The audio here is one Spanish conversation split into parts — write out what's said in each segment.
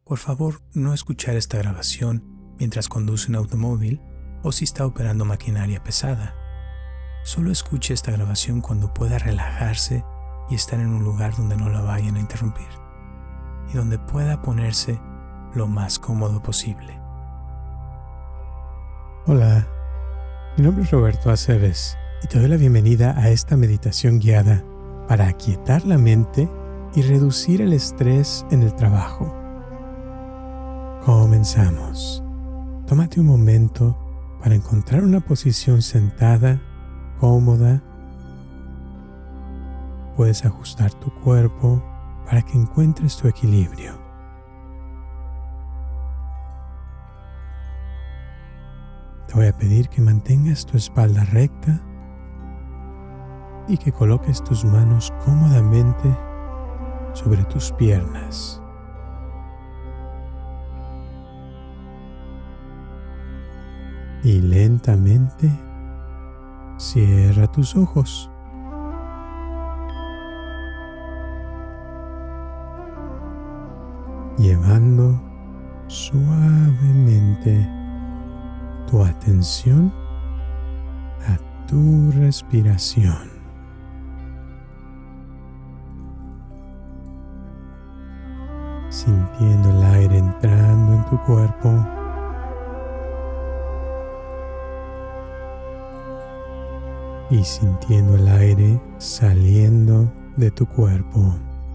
Por favor, no escuchar esta grabación mientras conduce un automóvil o si está operando maquinaria pesada. Solo escuche esta grabación cuando pueda relajarse y estar en un lugar donde no la vayan a interrumpir y donde pueda ponerse lo más cómodo posible. Hola, mi nombre es Roberto Aceves y te doy la bienvenida a esta meditación guiada para aquietar la mente y reducir el estrés en el trabajo. Comenzamos. Tómate un momento para encontrar una posición sentada, cómoda. Puedes ajustar tu cuerpo para que encuentres tu equilibrio. Te voy a pedir que mantengas tu espalda recta y que coloques tus manos cómodamente sobre tus piernas. Y lentamente cierra tus ojos. Llevando suavemente tu atención a tu respiración. Sintiendo el aire entrando en tu cuerpo y sintiendo el aire saliendo de tu cuerpo.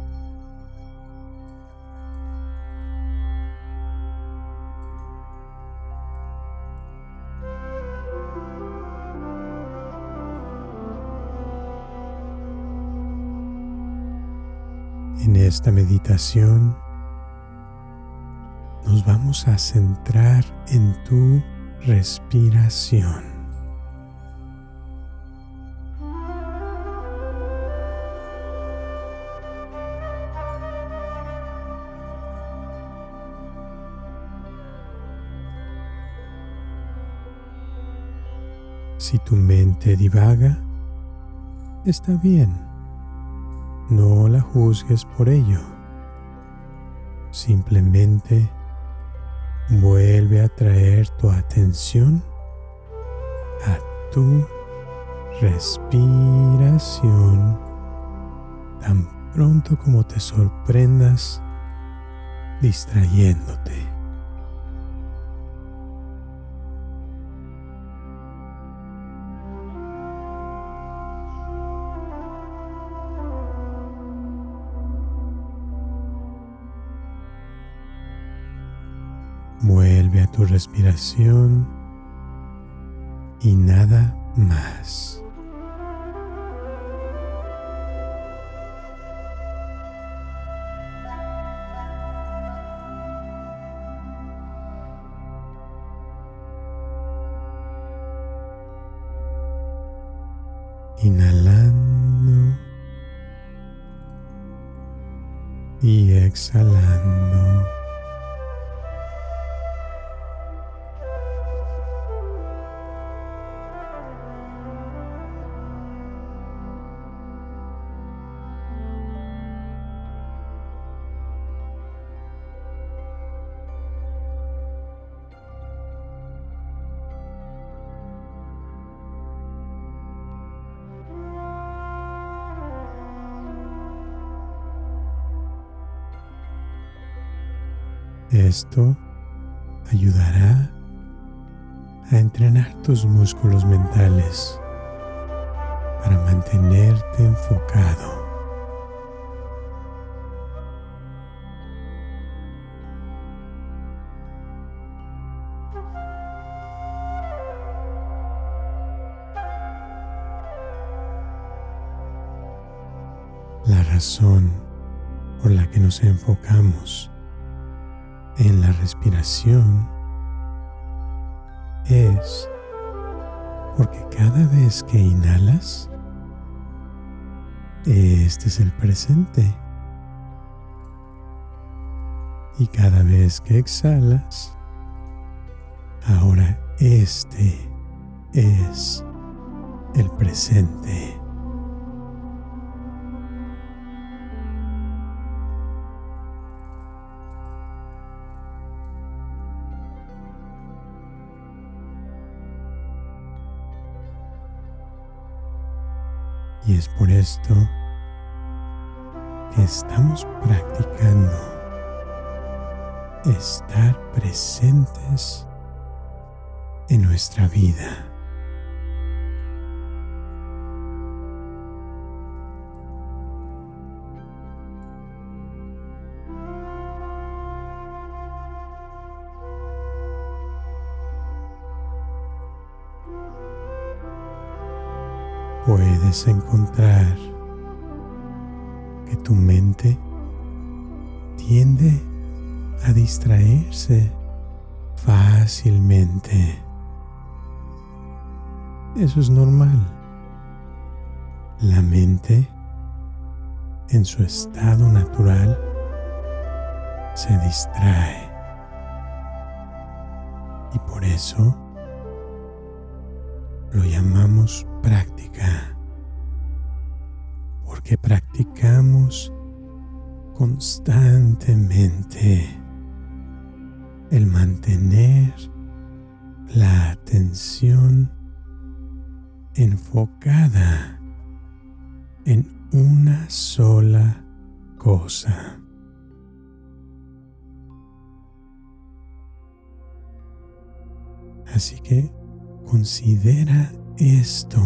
En esta meditación nos vamos a centrar en tu respiración. Si tu mente divaga, está bien. No la juzgues por ello. Simplemente vuelve a traer tu atención a tu respiración tan pronto como te sorprendas distrayéndote. Vuelve a tu respiración y nada más. Inhalando y exhalando. Esto ayudará a entrenar tus músculos mentales para mantenerte enfocado. La razón por la que nos enfocamos en la respiración es porque cada vez que inhalas, este es el presente. Y cada vez que exhalas, ahora este es el presente. Y es por esto que estamos practicando estar presentes en nuestra vida. Puedes encontrar que tu mente tiende a distraerse fácilmente. Eso es normal. La mente, en su estado natural, se distrae. Y por eso lo llamamos práctica, porque practicamos constantemente el mantener la atención enfocada en una sola cosa. Así que considera esto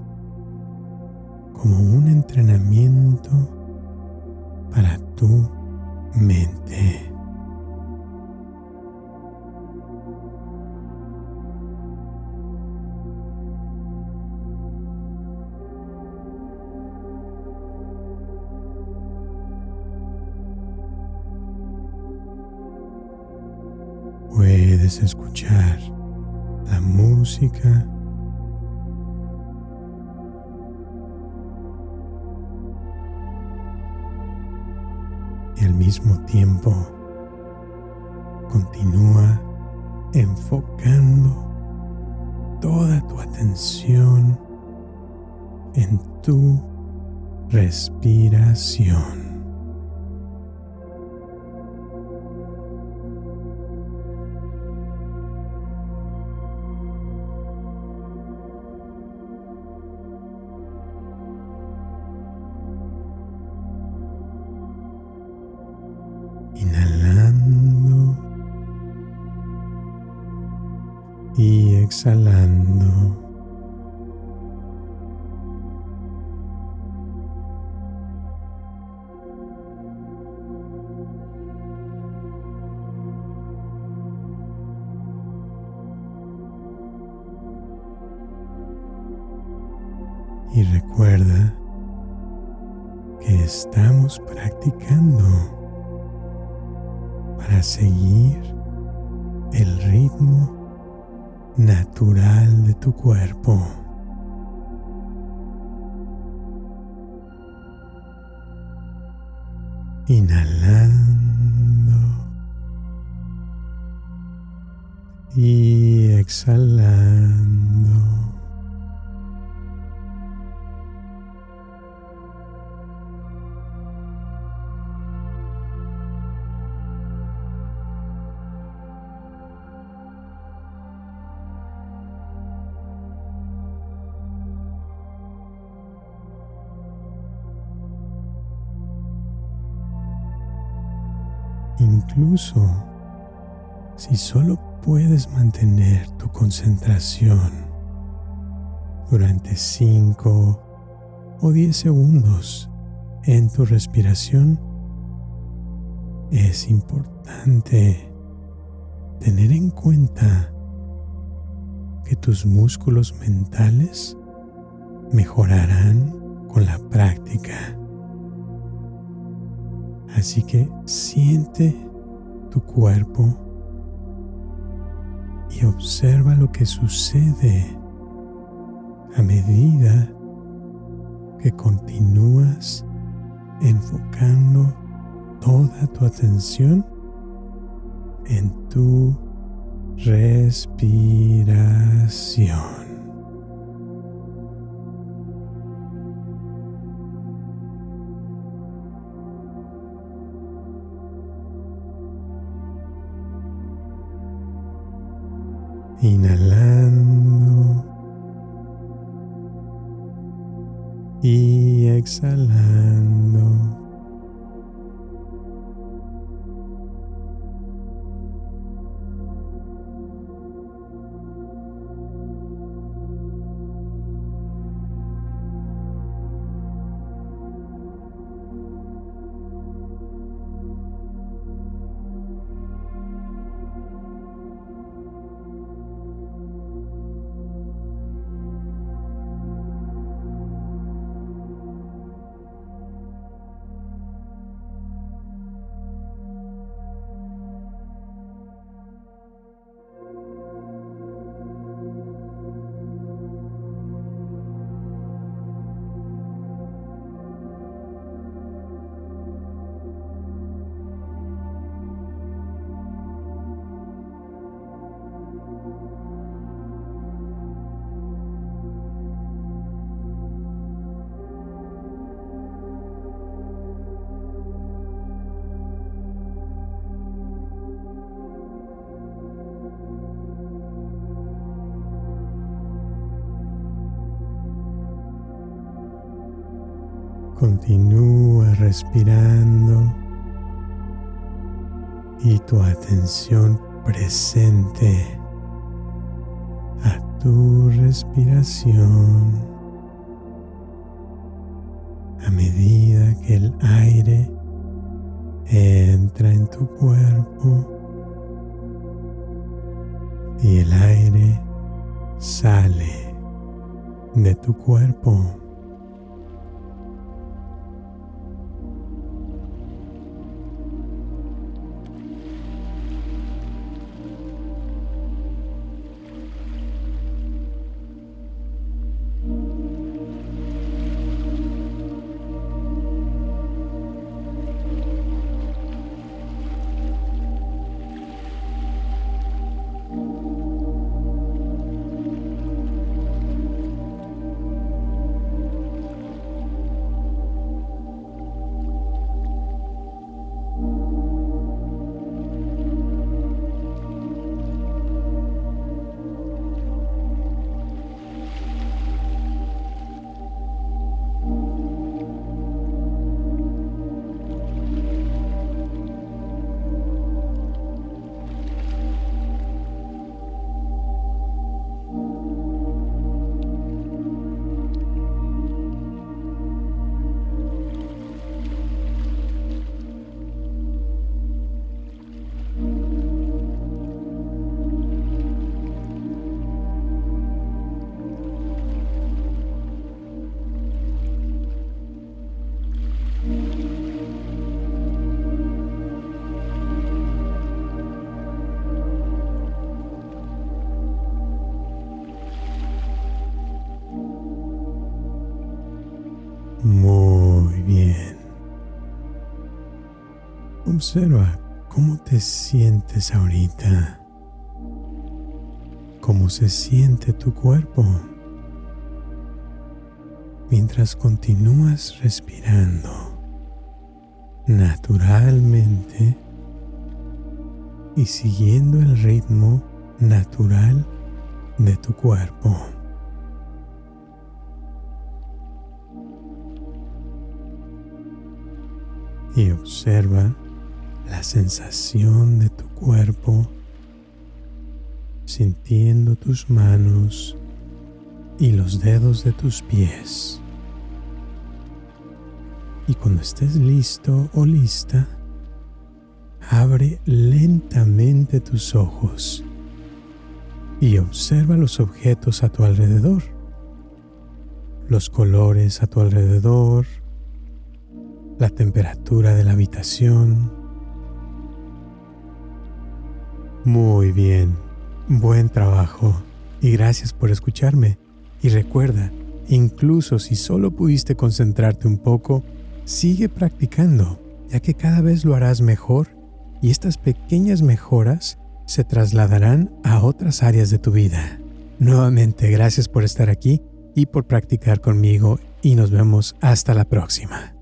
como un entrenamiento para tu mente. Puedes escuchar la música y al mismo tiempo continúa enfocando toda tu atención en tu respiración. Inhalando y exhalando. Y recuerda que estamos practicando para seguir el ritmo natural de tu cuerpo. Inhalando y exhalando. Incluso si solo puedes mantener tu concentración durante 5 o 10 segundos en tu respiración, es importante tener en cuenta que tus músculos mentales mejorarán con la práctica. Así que siente tu cuerpo y observa lo que sucede a medida que continúas enfocando toda tu atención en tu respiración. Inhalando y exhalando. Continúa respirando y tu atención presente a tu respiración a medida que el aire entra en tu cuerpo y el aire sale de tu cuerpo. Muy bien. Observa cómo te sientes ahorita. Cómo se siente tu cuerpo. Mientras continúas respirando naturalmente y siguiendo el ritmo natural de tu cuerpo. Y observa la sensación de tu cuerpo, sintiendo tus manos y los dedos de tus pies. Y cuando estés listo o lista, abre lentamente tus ojos y observa los objetos a tu alrededor, los colores a tu alrededor, la temperatura de la habitación. Muy bien, buen trabajo y gracias por escucharme. Y recuerda, incluso si solo pudiste concentrarte un poco, sigue practicando, ya que cada vez lo harás mejor y estas pequeñas mejoras se trasladarán a otras áreas de tu vida. Nuevamente, gracias por estar aquí y por practicar conmigo y nos vemos hasta la próxima.